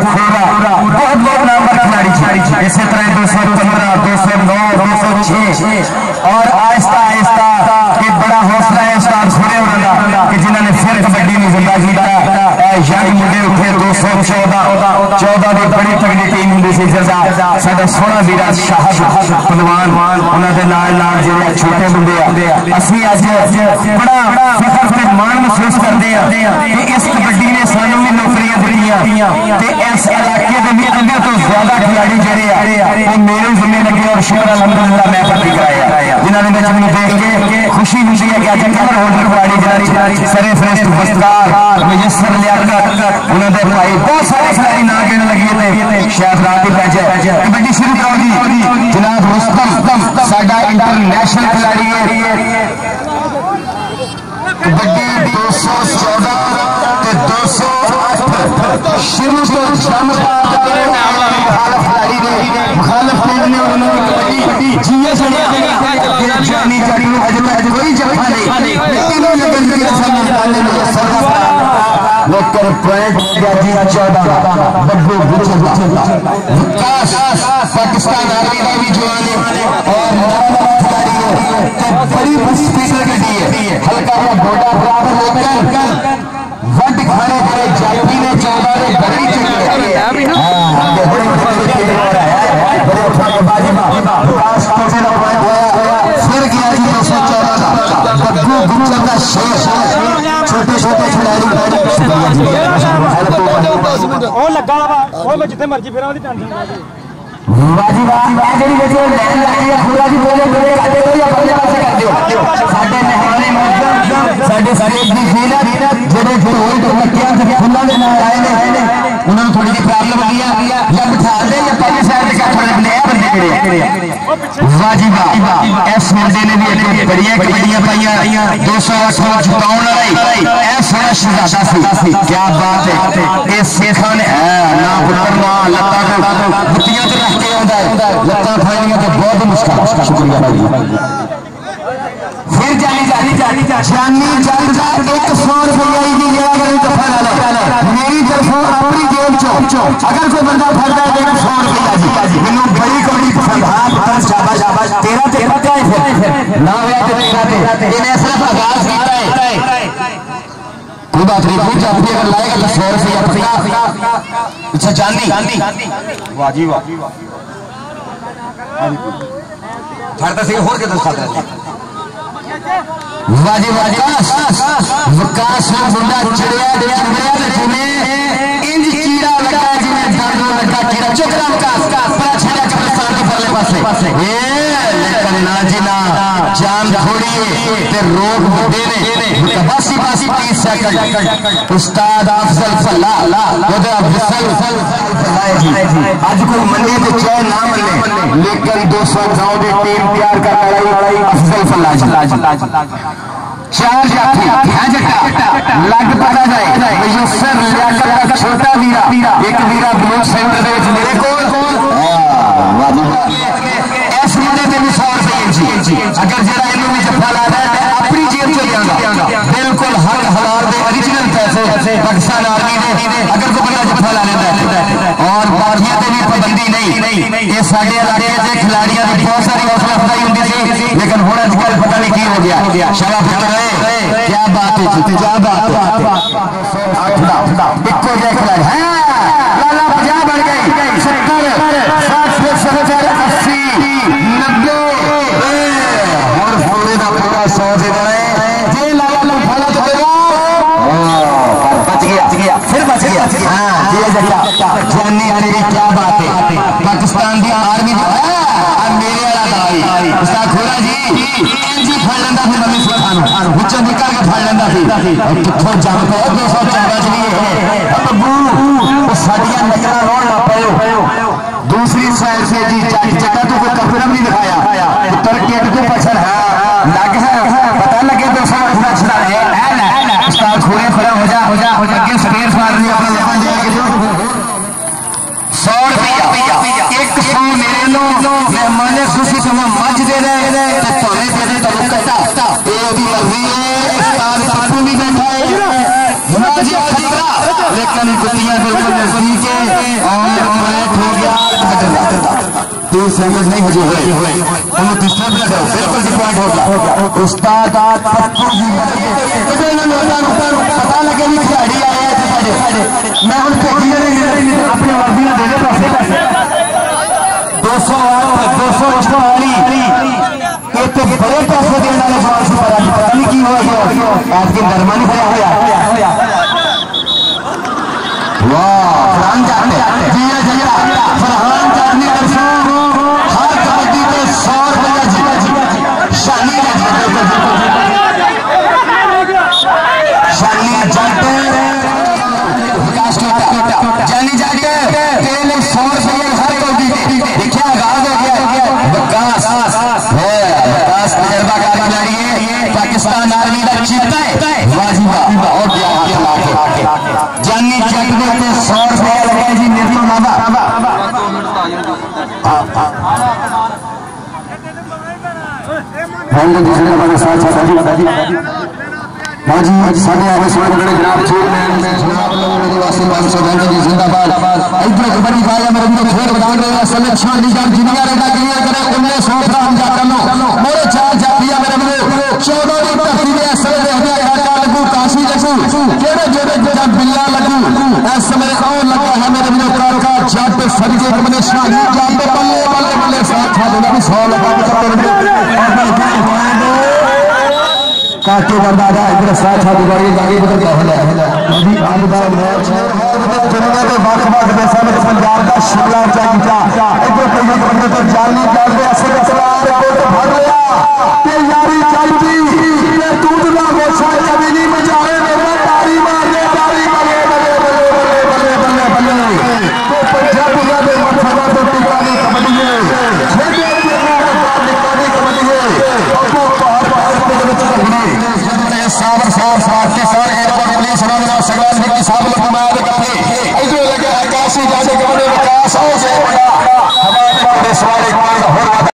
बहुत बहुत नामवर खिलाड़ी इसी तरह 215, 209, 206 और आहिस्ता आहिस्ता कि बड़ा हौसला है उस्ताद खुरे होना कि जिन्होंने फिर कबड्डी में जिंदा किया। यंग मुंडे उठे 214 की बड़ी तगड़ी टीम होंगी सी जिंदा साडा सोहना वीरा शाहद पहलवान उन्होंने नाल जो छोटे मुंडे असं अज बड़ा फखर ते मान महसूस करते हैं कि इस कबड्डी ने सानू भी नौकरियां दिखाई इस इलाके के भी अगे तो ज्यादा खिलाड़ी जोड़े मेरे जिम्मे लगे और शुक्र अलहमदुलिल्लाह मैं भर्ती कराया जिन्होंने मैंने देख के खुशी होती है कि अज कमर होल्डर खिलाड़ी जिन्होंने सरे श्रेष्ठ पुरस्कार मुयसर लियाकत उन्होंने भाई बहुत सारे खिलाड़ी ना गिन लगे थे शायद रात ही पैज कबड्डी शुरू करोगी जनाब रुस्तम साडा इंटरनेशनल खिलाड़ी है कबड्डी 214 ते 208 शुरू तो खिलाड़ी ने मुखालफ टीम ने उन्होंने कबड्डी जीए जानी जानी अज कोई जगह नहीं तीनों लगन के सामने लेकर पॉइंट जी 14 बब्बू विकास पाकिस्तान आर्मी का भी जवान है और खिलाड़ी है बड़ी स्पीकर गड्डी है हल्का सा गोडा बराबर लेकर वट खाने वाले जाति ने 14 ने बड़ी चक्कर फिर गया जी 214 बब्बू गुरुजन का शेर छोटे छोटे खिलाड़ी लगा मैं जिथे मर्जी फिर टेंशन वाजी वाह जेडी वीडियो लैन लाई है पूरा जी बोले बोले काटे कोई अपने पासे कर दियो साडे मेहमाने मौजूद साडे स्टेज दी फील जेडे फिर होई तो मक्कियां ते फुल्लां दे नाल आए ने उन्हां थोड़ी जी प्रॉब्लम आ गई या बिठा दे या पहले साइड ते थोड़े बले बंदे खड़े वाजी वाह इस मुंडे ने भी एक बढ़िया कबड्डियां पाईया 208 जिताउण वाली ए सोना शहजादा सी क्या बात है ए शेखा ने ना पुत्र ना लत्ता को बुतियां ते रख के आंदा है लत्ता फाड़नियां ते बहुत मुश्किल शुक्रिया भाई फिर जानी जल्द का 100 रुपया की जगह दफा ला मेरी तरफों अपनी जेब चो अगर कोई बंदा फड़ता है 100 रुपया जी मैनू बड़ी कबड्डी पसंद हां पुत्र शाबाश तेरा ते पक्का है फिर ना होया ते इन्हें सिर्फ आगाज किया है कोई बात नहीं पूछ अपनी अगर लाएगा तो 100 रुपया पक्का अच्छा चांदी वाह जी वाह फड़ता से होर के दस खाता है वाजी विकास मुंडा चिड़िया इंज कीड़ा लगा जिन्हें दर्दों लगा कीड़ा चुकरा विकास बड़ा छेड़ा कब्रिस्तान के परले पासे लेकिन ना जी ना जान थोड़ी है ते रोग बुढ़े ने बासी 30 सेकंड उस्ताद अफजल फल्ला ओदा विसल जी आज कोई मने ते चाहे ना मने लेकिन 209 की टीम तैयार कर लड़ाई अफजल फल्ला जी 4 जाफी है जट्टा लग पता जाए मुयसर लियाकत का छोटा वीरा एक वीरा ब्लू सेंटर दे विच मेरे को इस मुंडे ते भी 100 रुपए जी अगर जरा इन्हों में जफ्फा ला है अपनी जेब चो देंगा बिल्कुल हक हलाल दे ओरिजिनल पैसे पाकिस्तान आर्मी ने अगर कोई बंदा जफ्फा ला लेता है और बाकियां ते भी पाबंदी नहीं ये साडे इलाके दे खिलाड़ियां दी बहुत सारी हौसला अफजाई होंदी सी लेकिन हुण अजकल पता नहीं की हो गया शाबाश पुत्र क्या बात है जी क्या बात है इक्को जे खिलाड़ी है लाला 50 बन गई 70 60 80 90 और पूरे का पूरा 100 दे रहे जे लाला लो फला तो देगा बच गया फिर बच गया हां जी जट्टा जानी आने की क्या बात है पाकिस्तान की आर्मी जो है मेरे वाला भाई उस्ताद खोरा जी जी फड़ लेंदा फिर मम्मी सुखान हुच्चा निकाल के फड़ लेंदा थी किथों जम पे 214 च भी है बब्बू वो साडियां नजरां रोण ना पयो दूसरी साइड से जी जट्टा तो कोई कपड़ा नहीं दिखाया पुत्र केट को पछड़ है लग है पता लगे 208 छड़ा है उस्ताद खोरे खड़ा हो जा आगे स्पेयर मार रही अपने यहां जाके 100 रुपया 100 मेरे लो मेहमान खुशी तुम्हें मज दे रहे तो तुम्हें दे दे तो कटा ये भी मर्जी है उस्ताद पप्पू भी बैठा है मुनाजी खतरा लेकिन कुतियां बिल्कुल नजदीक है और बैट हो गया तीन सेकंड नहीं हजे हुए उन्हें डिस्टर्ब ना करो बिल्कुल डिपॉइंट हो गया उस्ताद पप्पू जी पता लगे नहीं खिलाड़ी आए हैं मैं उन अपने वर्दियां दे दे पैसे 248 एक बड़े पैसे देने वाले पता नहीं की हुआ आपके धर्मा नहीं खड़ा हुआ फरहान जाते फरहान जाने हर कबड्डी को 100 रुपया शानी शानी जाते जानी जाते 100 रुपये हर कबड्डी देखिए आगाज हो गया विकास तजर्बाकार खिलाड़ी है पाकिस्तान आर्मी का चीता है वाजिबा और जानी जाते 100 रुपया लगे जी निर्मल बाबा बाजी साढ़े आगे से बड़े जनाब चेयरमैन जनाब वासिम बादशाह जी जिंदाबाद इधर कबड्डी बाजा मेरे भी खेल मैदान में सिलेक्शन लीडर जिनिया रेडा क्लियर करे उन्हें 100 फ्राम जाता लो मोरे चार जातियां मेरे भी 14 की धरती में असर रहने का लगू काशी लगू केड़े जेड़े जब बिल्ला लगू इस समय और लगा है मेरे भी काका जट सरिजे कमने शाही जाते बल्ले बल्ले बल्ले साथ देना भी 100 लगा के काटे बंदा इधर साथ हाथ गाड़ी आगे बदल गया है नदी आमदार मैच है दुनिया के वक्त में सब पंजाब का शिमला चाहिए इधर कोई बंदे तो जाली डाल दे असर असरार को तो भर लिया ते यारी चाहिए ये टूटना गोछा कभी नहीं मचाए मेरा तारी मारने बल्ले बल्ले बल्ले बल्ले तो पंजाब का दे मथवा तो टिकानी कबड्डी है छेड़े निकाली कबड्डी है आपको बाहर पे साबर सार सार के सार एक बार पुलिस राणा सगवाल जी की साबर कमाल करते इधर लगे आकाशी जाने के बड़े विकास हो जाए बड़ा हमारे सवाल एक बार